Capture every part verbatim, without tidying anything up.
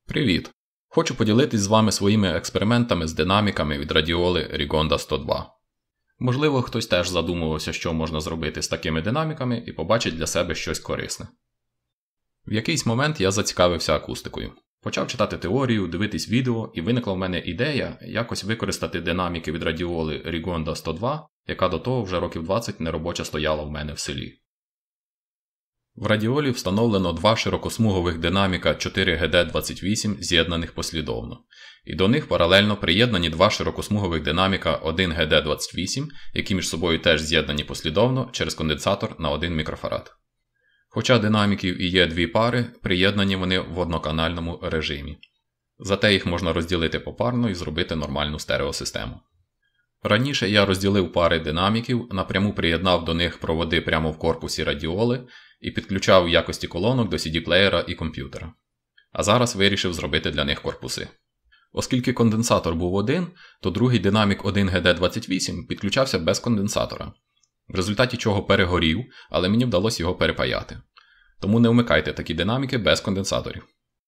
Привіт! Хочу поділитись з вами своїми експериментами з динаміками від радіоли Rigonda сто два. Можливо, хтось теж задумувався, що можна зробити з такими динаміками і побачить для себе щось корисне. В якийсь момент я зацікавився акустикою. Почав читати теорію, дивитись відео, і виникла в мене ідея якось використати динаміки від радіоли Rigonda сто два, яка до того вже років двадцять неробоча стояла в мене в селі. В радіолі встановлено два широкосмугових динаміка чотири ге де двадцять вісім з'єднаних послідовно, і до них паралельно приєднані два широкосмугових динаміка один ге де двадцять вісім, які між собою теж з'єднані послідовно через конденсатор на один мікрофарад. Хоча динаміків і є дві пари, приєднані вони в одноканальному режимі. Зате їх можна розділити попарно і зробити нормальну стереосистему. Раніше я розділив пари динаміків, напряму приєднав до них проводи прямо в корпусі радіоли і підключав в якості колонок до сі ді-плеєра і комп'ютера. А зараз вирішив зробити для них корпуси. Оскільки конденсатор був один, то другий динамік один ге де двадцять вісім підключався без конденсатора, в результаті чого перегорів, але мені вдалося його перепаяти. Тому не вмикайте такі динаміки без конденсаторів.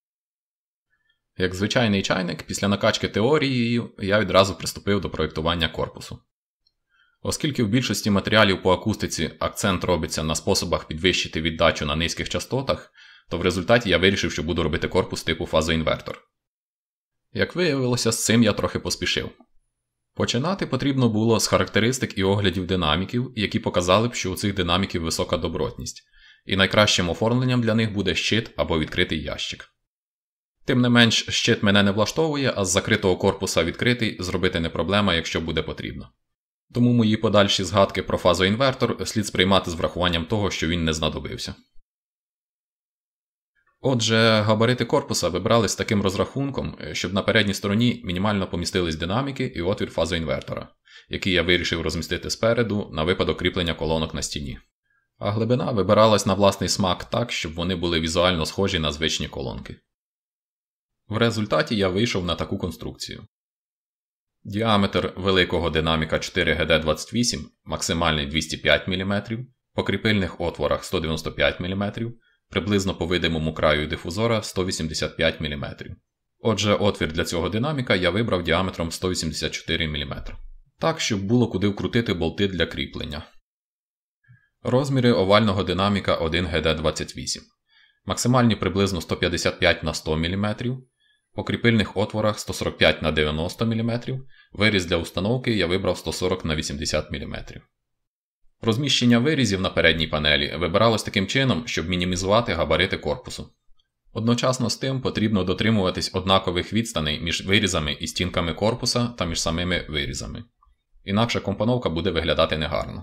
Як звичайний чайник, після накачки теорією я відразу приступив до проєктування корпусу. Оскільки в більшості матеріалів по акустиці акцент робиться на способах підвищити віддачу на низьких частотах, то в результаті я вирішив, що буду робити корпус типу фазоінвертор. Як виявилося, з цим я трохи поспішив. Починати потрібно було з характеристик і оглядів динаміків, які показали б, що у цих динаміків висока добротність, і найкращим оформленням для них буде щит або відкритий ящик. Тим не менш, щит мене не влаштовує, а з закритого корпуса відкритий зробити не проблема, якщо буде потрібно. Тому мої подальші згадки про фазоінвертор слід сприймати з врахуванням того, що він не знадобився. Отже, габарити корпуса вибрали з таким розрахунком, щоб на передній стороні мінімально помістились динаміки і отвір фазоінвертора, який я вирішив розмістити спереду на випадок кріплення колонок на стіні. А глибина вибиралась на власний смак так, щоб вони були візуально схожі на звичні колонки. В результаті я вийшов на таку конструкцію. Діаметр великого динаміка чотири ге де двадцять вісім максимальний двісті п'ять міліметрів, по кріпильних отворах сто дев'яносто п'ять міліметрів, приблизно по видимому краю дифузора сто вісімдесят п'ять міліметрів. Отже, отвір для цього динаміка я вибрав діаметром сто вісімдесят чотири міліметри. Так, щоб було куди вкрутити болти для кріплення. Розміри овального динаміка один ге де двадцять вісім. Максимальні приблизно сто п'ятдесят п'ять на сто міліметрів. По кріпильних отворах сто сорок п'ять на дев'яносто міліметрів, виріз для установки я вибрав сто сорок на вісімдесят міліметрів. Розміщення вирізів на передній панелі вибиралось таким чином, щоб мінімізувати габарити корпусу. Одночасно з тим потрібно дотримуватись однакових відстаней між вирізами і стінками корпуса та між самими вирізами. Інакше компоновка буде виглядати негарно.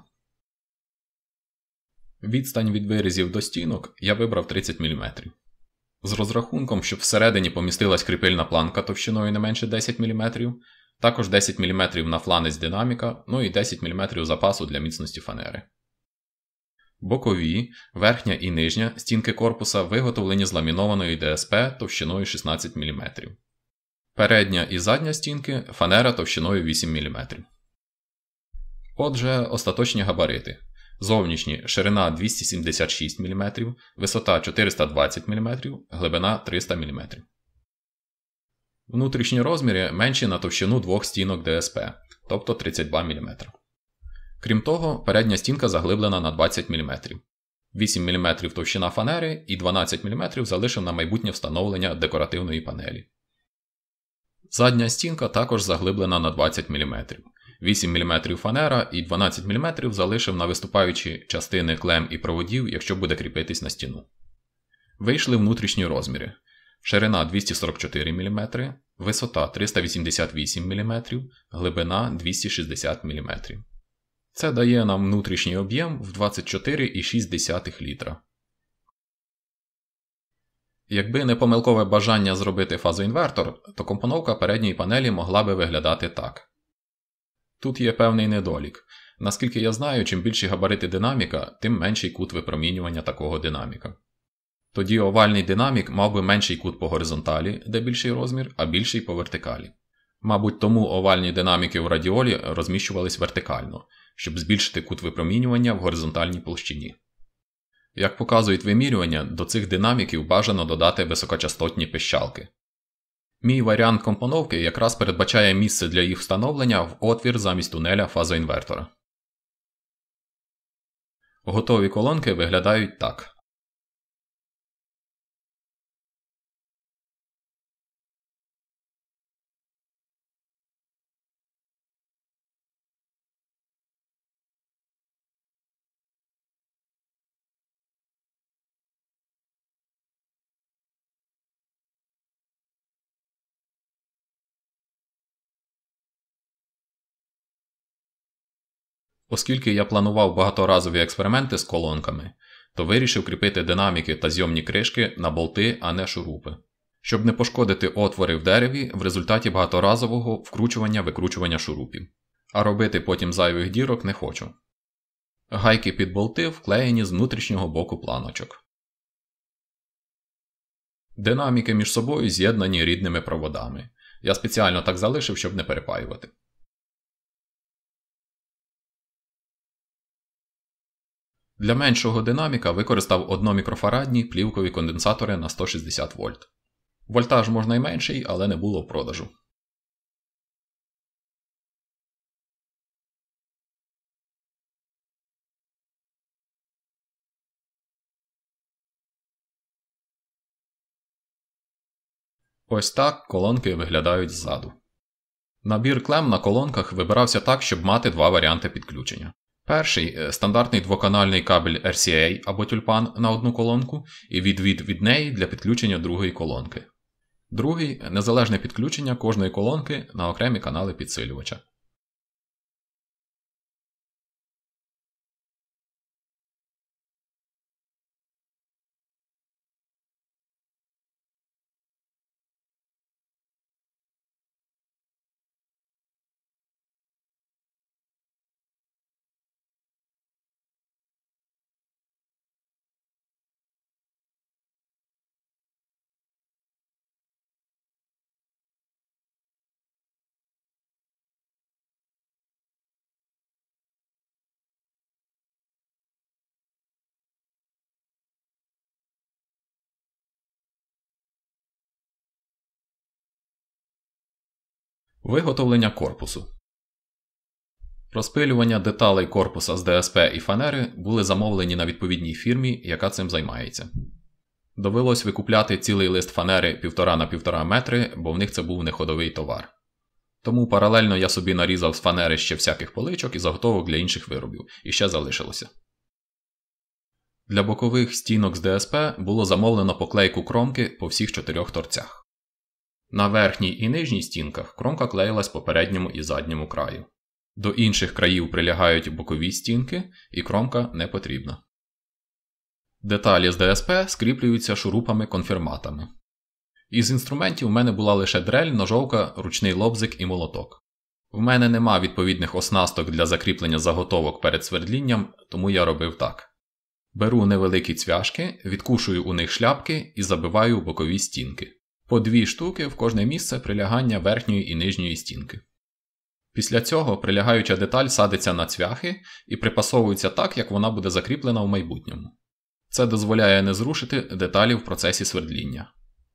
Відстань від вирізів до стінок я вибрав тридцять міліметрів. З розрахунком, щоб всередині помістилась кріпильна планка товщиною не менше десять міліметрів, також десять міліметрів на фланець динаміка, ну і десять міліметрів запасу для міцності фанери. Бокові, верхня і нижня стінки корпуса виготовлені з ламінованої де ес пе товщиною шістнадцять міліметрів. Передня і задня стінки – фанера товщиною вісім міліметрів. Отже, остаточні габарити. Зовнішні – ширина двісті сімдесят шість міліметрів, висота чотириста двадцять міліметрів, глибина триста міліметрів. Внутрішні розміри менші на товщину двох стінок де ес пе, тобто тридцять два міліметри. Крім того, передня стінка заглиблена на двадцять міліметрів. вісім міліметрів товщина фанери і дванадцять міліметрів залишив на майбутнє встановлення декоративної панелі. Задня стінка також заглиблена на двадцять міліметрів. вісім міліметрів фанера і дванадцять міліметрів залишив на виступаючі частини клем і проводів, якщо буде кріпитись на стіну. Вийшли внутрішні розміри. Ширина двісті сорок чотири міліметри, висота триста вісімдесят вісім міліметрів, глибина двісті шістдесят міліметрів. Це дає нам внутрішній об'єм в двадцять чотири цілих шість десятих літра. Якби не помилкове бажання зробити фазоінвертор, то компоновка передньої панелі могла би виглядати так. Тут є певний недолік. Наскільки я знаю, чим більші габарити динаміка, тим менший кут випромінювання такого динаміка. Тоді овальний динамік мав би менший кут по горизонталі, де більший розмір, а більший по вертикалі. Мабуть, тому овальні динаміки у радіолі розміщувались вертикально, щоб збільшити кут випромінювання в горизонтальній площині. Як показують вимірювання, до цих динаміків бажано додати високочастотні пищалки. Мій варіант компоновки якраз передбачає місце для їх встановлення в отвір замість тунеля фазоінвертора. Готові колонки виглядають так. Оскільки я планував багаторазові експерименти з колонками, то вирішив кріпити динаміки та зйомні кришки на болти, а не шурупи, щоб не пошкодити отвори в дереві в результаті багаторазового вкручування-викручування шурупів. А робити потім зайвих дірок не хочу. Гайки під болти вклеєні з внутрішнього боку планочок. Динаміки між собою з'єднані рідними проводами. Я спеціально так залишив, щоб не перепаювати. Для меншого динаміка використав одномікрофарадні плівкові конденсатори на сто шістдесят вольт. Вольтаж можна й менший, але не було в продажу. Ось так колонки виглядають ззаду. Набір клем на колонках вибирався так, щоб мати два варіанти підключення. Перший – стандартний двоканальний кабель ар сі ей або тюльпан на одну колонку і відвід від неї для підключення другої колонки. Другий – незалежне підключення кожної колонки на окремі канали підсилювача. Виготовлення корпусу. Розпилювання деталей корпуса з де ес пе і фанери були замовлені на відповідній фірмі, яка цим займається. Довелось викупляти цілий лист фанери півтора на півтора метри, бо в них це був неходовий товар. Тому паралельно я собі нарізав з фанери ще всяких поличок і заготовок для інших виробів, і ще залишилося. Для бокових стінок з де ес пе було замовлено поклейку кромки по всіх чотирьох торцях. На верхній і нижній стінках кромка клеїлась по передньому і задньому краю. До інших країв прилягають бокові стінки, і кромка не потрібна. Деталі з де ес пе скріплюються шурупами-конфірматами. Із інструментів у мене була лише дрель, ножовка, ручний лобзик і молоток. В мене нема відповідних оснасток для закріплення заготовок перед свердлінням, тому я робив так. Беру невеликі цвяшки, відкушую у них шляпки і забиваю бокові стінки. По дві штуки в кожне місце прилягання верхньої і нижньої стінки. Після цього прилягаюча деталь садиться на цвяхи і припасовується так, як вона буде закріплена в майбутньому. Це дозволяє не зрушити деталі в процесі свердління.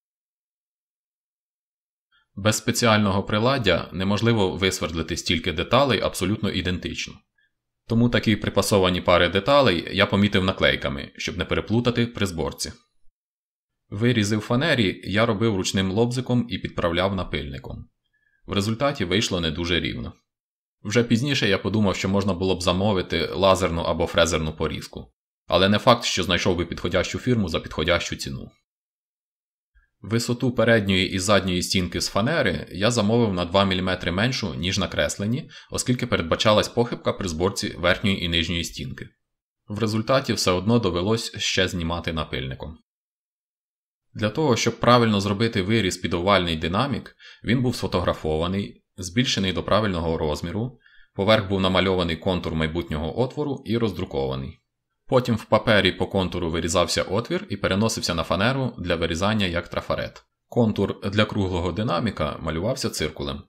Без спеціального приладдя неможливо висвердлити стільки деталей абсолютно ідентично. Тому такі припасовані пари деталей я помітив наклейками, щоб не переплутати при зборці. Вирізи в фанері я робив ручним лобзиком і підправляв напильником. В результаті вийшло не дуже рівно. Вже пізніше я подумав, що можна було б замовити лазерну або фрезерну порізку. Але не факт, що знайшов би підходящу фірму за підходящу ціну. Висоту передньої і задньої стінки з фанери я замовив на два міліметри меншу, ніж накреслені, оскільки передбачалась похибка при зборці верхньої і нижньої стінки. В результаті все одно довелось ще знімати напильником. Для того, щоб правильно зробити виріз під овальний динамік, він був сфотографований, збільшений до правильного розміру, поверх був намальований контур майбутнього отвору і роздрукований. Потім в папері по контуру вирізався отвір і переносився на фанеру для вирізання як трафарет. Контур для круглого динаміка малювався циркулем.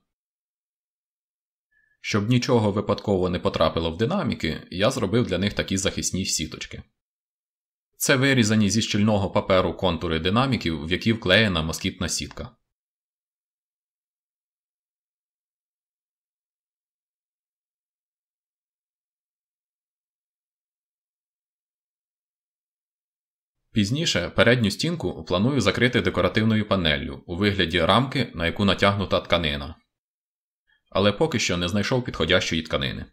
Щоб нічого випадково не потрапило в динаміки, я зробив для них такі захисні сіточки. Це вирізані зі щільного паперу контури динаміків, в які вклеєна москітна сітка. Пізніше передню стінку планую закрити декоративною панеллю у вигляді рамки, на яку натягнута тканина. Але поки що не знайшов підходящої тканини.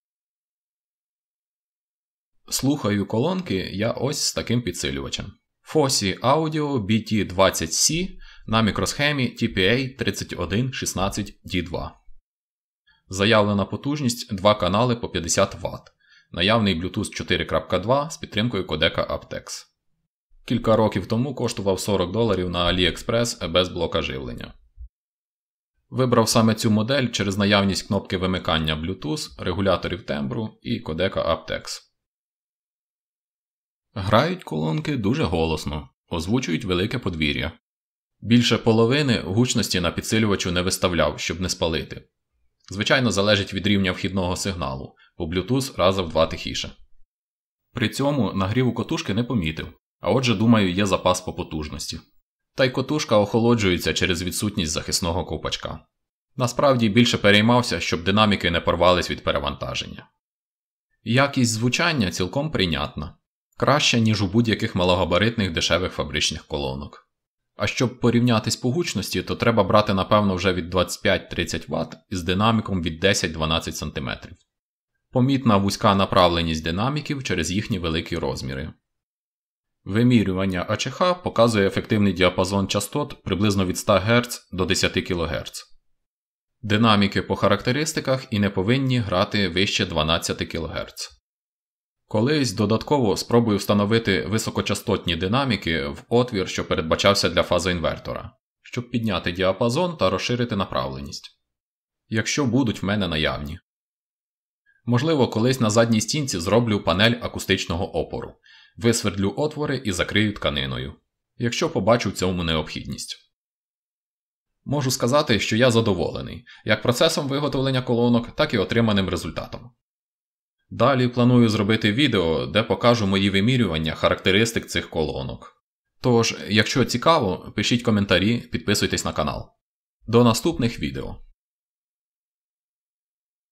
Слухаю колонки я ось з таким підсилювачем. Fosi Audio бі ті двадцять сі на мікросхемі ті пі ей тридцять один шістнадцять ді два. Заявлена потужність два канали по п'ятдесят ватт. Наявний Bluetooth чотири крапка два з підтримкою кодека аптекс. Кілька років тому коштував сорок доларів на AliExpress без блока живлення. Вибрав саме цю модель через наявність кнопки вимикання Bluetooth, регуляторів тембру і кодека аптекс. Грають колонки дуже голосно, озвучують велике подвір'я. Більше половини гучності на підсилювачу не виставляв, щоб не спалити. Звичайно, залежить від рівня вхідного сигналу, бо Bluetooth раза в два тихіше. При цьому нагріву котушки не помітив, а отже, думаю, є запас по потужності. Та й котушка охолоджується через відсутність захисного ковпачка. Насправді більше переймався, щоб динаміки не порвались від перевантаження. Якість звучання цілком прийнятна. Краще, ніж у будь-яких малогабаритних дешевих фабричних колонок. А щоб порівнятись по гучності, то треба брати напевно вже від двадцять п'ять тридцять ватт із динаміком від десять дванадцять сантиметрів. Помітна вузька направленість динаміків через їхні великі розміри. Вимірювання а че ха показує ефективний діапазон частот приблизно від ста герц до десяти кілогерц. Динаміки по характеристиках і не повинні грати вище дванадцяти кілогерц. Колись додатково спробую встановити високочастотні динаміки в отвір, що передбачався для фазоінвертора, щоб підняти діапазон та розширити направленість. Якщо будуть в мене наявні. Можливо, колись на задній стінці зроблю панель акустичного опору, висвердлю отвори і закрию тканиною, якщо побачу в цьому необхідність. Можу сказати, що я задоволений, як процесом виготовлення колонок, так і отриманим результатом. Далі планую зробити відео, де покажу мої вимірювання характеристик цих колонок. Тож, якщо цікаво, пишіть коментарі, підписуйтесь на канал. До наступних відео.